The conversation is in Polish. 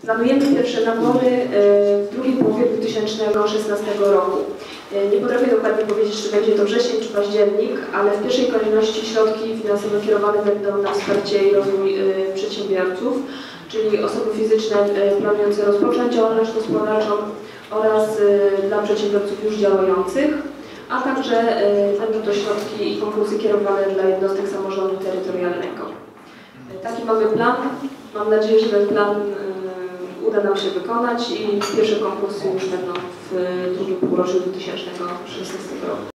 Planujemy pierwsze nabory w drugiej połowie 2016 roku. Nie potrafię dokładnie powiedzieć, czy będzie to wrzesień, czy październik, ale w pierwszej kolejności środki finansowe kierowane będą na wsparcie i rozwój przedsiębiorców, czyli osoby fizyczne planujące rozpocząć działalność gospodarczą oraz dla przedsiębiorców już działających, a także będą to środki i konkursy kierowane dla jednostek samorządu terytorialnego. Taki mamy plan. Mam nadzieję, że ten plan uda nam się wykonać i pierwsze konkursy już będą w drugim półroczu 2016 roku.